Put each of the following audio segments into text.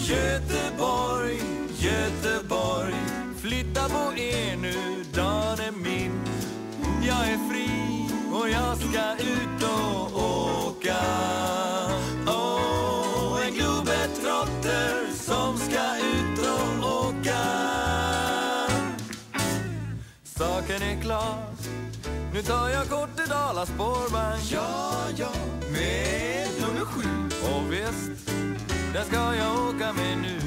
Göteborg, Göteborg, flytta på er nu, dagen är min. Jag är fri och jag ska ut och åka. En globetrotter som ska ut och åka. Saken är klar, nu tar jag Kortedala spårvagn. Ja, med nummer 7. Och visst, där ska jag åka med nu.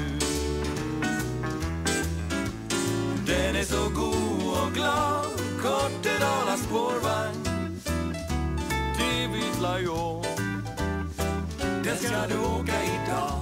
Den är så god och glad, Kortedala spårvagn. Till Vitlajå, där ska du åka idag.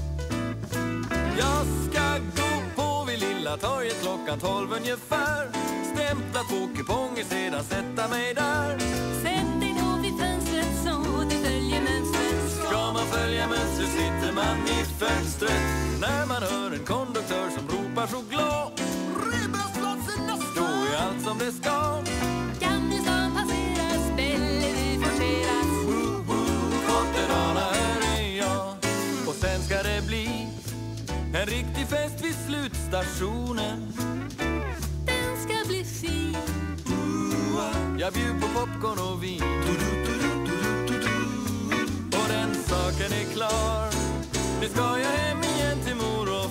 Jag ska gå på vid Lilla torget klockan 12 ungefär. Stämpla 2 kuponger, sedan sätta mig där. Sätt dig då vid fönstret så du följer mönstret. Ska man följa mönstret sitter man i fönstret. När man hör en konduktör som ropar så glad. Rebelsplatsen nästa. Då är allt som det ska. Gamlestan passeras, Bellevue forceras. Kortedala här är jag. Och sen ska det bli en riktig fest vid slutstationen. Den ska bli fin. Jag bjuder på popcorn och vin. Och den saken är klar. Nu ska jag hem igen till mor och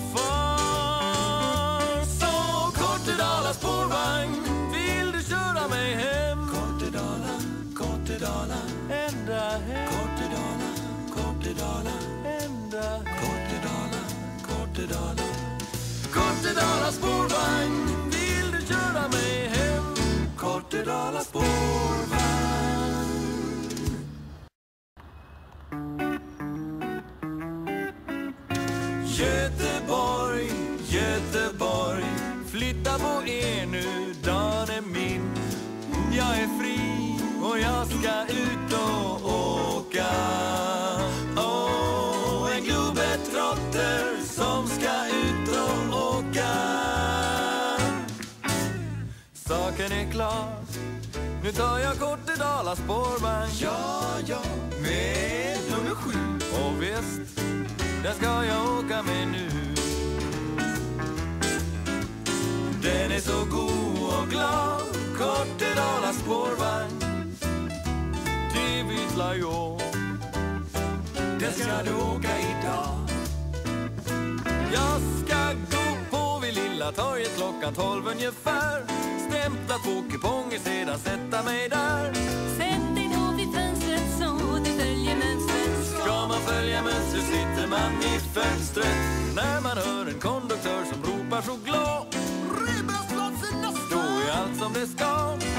far. Så Kortedala spårvagn, vill du köra mig hem? Kortedala, Kortedala, ända hem. Kortedala, Kortedala, ända hem. Kortedala, Kortedala, Kortedala spårvagn, vill du köra mig hem? Kortedala spårvagn. Göteborg, Göteborg, flytta på er nu, dagen är min. Jag är fri och jag ska ut och åka. En globetrotter som ska ut och åka. Saken är klar, nu tar jag Kortedala spårvagn. Ja, med nummer 7. Och visst, där ska jag åka med nu. Den är så god och glad, Kortedala spårvagn. Till Vitlajå, där ska du åka idag. Jag ska gå på vid Lilla torget klockan 12 ungefär. Stämpla 2 kuponger, sedan sätta mig där. Sätt dig då vid fönstret så du följer mönstret. Ska man följa mönstret sitter man i fönstret. När man hör en konduktör som ropar så glad. Rebelsplatsen nästa. Då är allt som det ska.